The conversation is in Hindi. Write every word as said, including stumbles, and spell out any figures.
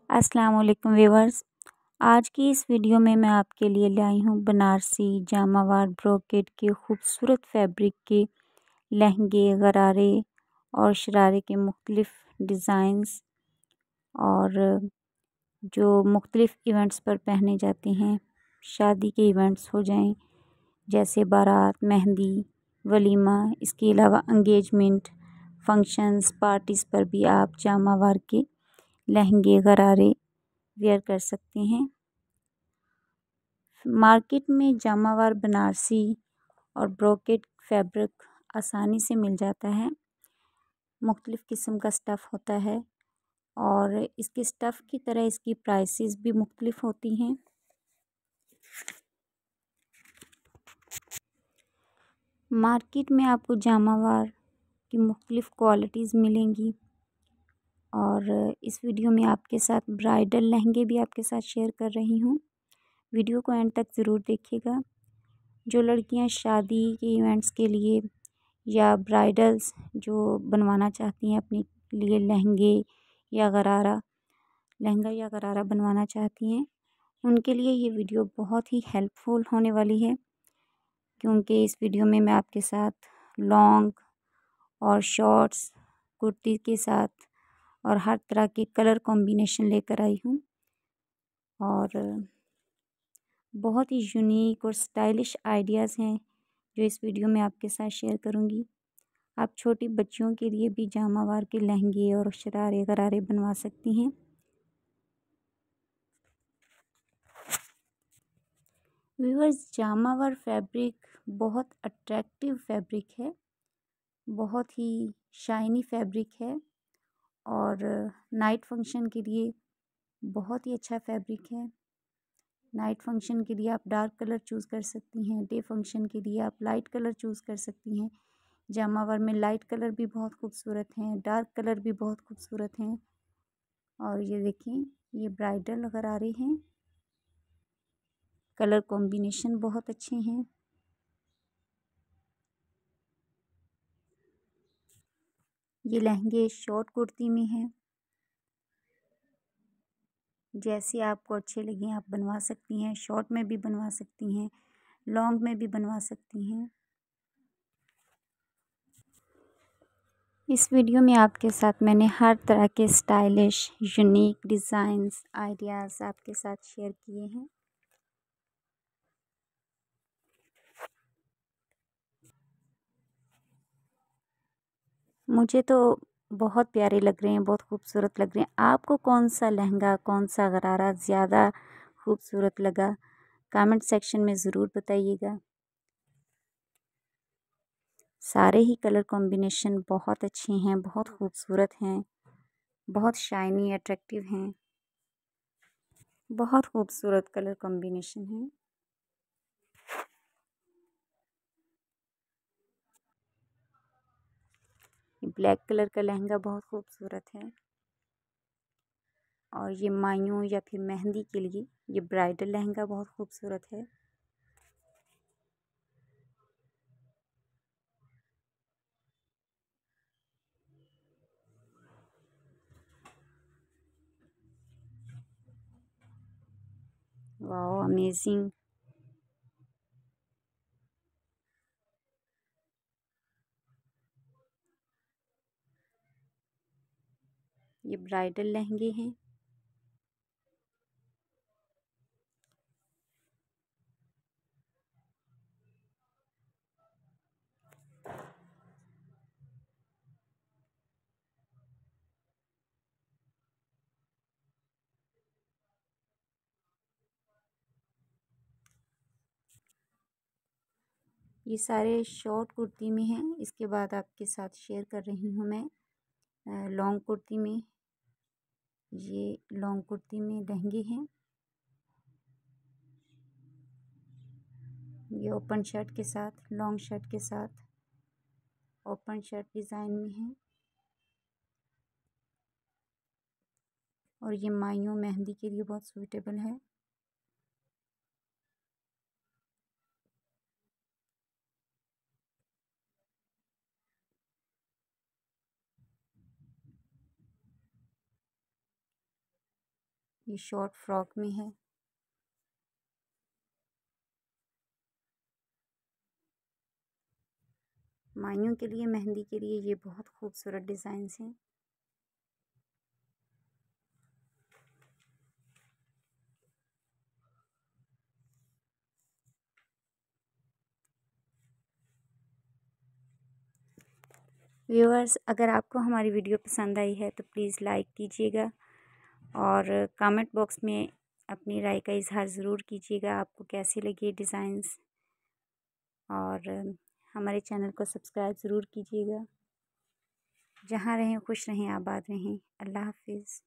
अस्सलाम वालेकुम व्यूअर्स। आज की इस वीडियो में मैं आपके लिए लाई हूँ बनारसी जामावार ब्रोकेट के खूबसूरत फैब्रिक के लहंगे, गरारे और शरारे के मुख्तलिफ़ डिज़ाइंस और जो मुख्तलिफ़ इवेंट्स पर पहने जाते हैं। शादी के इवेंट्स हो जाएं जैसे बारात, मेहंदी, वलीमा, इसके अलावा एंगेजमेंट, फंक्शंस, पार्टीज़ पर भी आप जामावार के लहंगे, गरारे वेयर कर सकते हैं। मार्केट में जामावार बनारसी और ब्रोकेट फैब्रिक आसानी से मिल जाता है। मुख्तलिफ़ किस्म का स्टफ़ होता है और इसके स्टफ़ की तरह इसकी प्राइसेस भी मुख्तलिफ़ होती हैं। मार्केट में आपको जामावार की मुख्तलिफ़ क्वालिटीज़ मिलेंगी और इस वीडियो में आपके साथ ब्राइडल लहंगे भी आपके साथ शेयर कर रही हूँ। वीडियो को एंड तक ज़रूर देखिएगा। जो लड़कियां शादी के इवेंट्स के लिए या ब्राइडल्स जो बनवाना चाहती हैं अपने लिए लहंगे या गरारा लहंगा या गरारा बनवाना चाहती हैं, उनके लिए ये वीडियो बहुत ही हेल्पफुल होने वाली है, क्योंकि इस वीडियो में मैं आपके साथ लॉन्ग और शॉर्ट्स कुर्ती के साथ और हर तरह के कलर कॉम्बिनेशन लेकर आई हूँ और बहुत ही यूनिक और स्टाइलिश आइडियाज़ हैं जो इस वीडियो में आपके साथ शेयर करूँगी। आप छोटी बच्चियों के लिए भी जामावार के लहंगे और शरारे गरारे बनवा सकती हैं। व्यूअर्स, जामावार फैब्रिक बहुत अट्रैक्टिव फैब्रिक है, बहुत ही शाइनी फैब्रिक है और नाइट फंक्शन के लिए बहुत ही अच्छा फैब्रिक है। नाइट फंक्शन के लिए आप डार्क कलर चूज़ कर सकती हैं, डे फंक्शन के लिए आप लाइट कलर चूज़ कर सकती हैं। जामावार में लाइट कलर भी बहुत खूबसूरत हैं, डार्क कलर भी बहुत खूबसूरत हैं। और ये देखें, ये ब्राइडल गरारे हैं, कलर कॉम्बिनेशन बहुत अच्छे हैं। ये लहंगे शॉर्ट कुर्ती में हैं, जैसे आपको अच्छे लगे आप बनवा सकती हैं। शॉर्ट में भी बनवा सकती हैं, लॉन्ग में भी बनवा सकती हैं। इस वीडियो में आपके साथ मैंने हर तरह के स्टाइलिश यूनिक डिज़ाइंस आइडियाज़ आपके साथ शेयर किए हैं। मुझे तो बहुत प्यारे लग रहे हैं, बहुत खूबसूरत लग रहे हैं। आपको कौन सा लहंगा, कौन सा गरारा ज़्यादा खूबसूरत लगा, कमेंट सेक्शन में ज़रूर बताइएगा। सारे ही कलर कॉम्बिनेशन बहुत अच्छे हैं, बहुत खूबसूरत हैं, बहुत शाइनी अट्रैक्टिव हैं, बहुत खूबसूरत कलर कॉम्बिनेशन है। ब्लैक कलर का लहंगा बहुत खूबसूरत है और ये माइयों या फिर मेहंदी के लिए ये ब्राइडल लहंगा बहुत खूबसूरत है। Wow, amazing. ये ब्राइडल लहंगे हैं। ये सारे शॉर्ट कुर्ती में हैं। इसके बाद आपके साथ शेयर कर रही हूँ मैं लॉन्ग कुर्ती में। ये लॉन्ग कुर्ती में लहंगे हैं। ये ओपन शर्ट के साथ, लॉन्ग शर्ट के साथ ओपन शर्ट डिज़ाइन में है और ये माइयों मेहंदी के लिए बहुत सूटेबल है। ये शॉर्ट फ्रॉक में है। माइयों के लिए, मेहंदी के लिए ये बहुत खूबसूरत डिज़ाइंस हैं। व्यूअर्स, अगर आपको हमारी वीडियो पसंद आई है तो प्लीज़ लाइक कीजिएगा और कमेंट बॉक्स में अपनी राय का इजहार ज़रूर कीजिएगा, आपको कैसी लगी डिज़ाइंस। और हमारे चैनल को सब्सक्राइब ज़रूर कीजिएगा। जहाँ रहें खुश रहें, आबाद रहें। अल्लाह हाफिज़।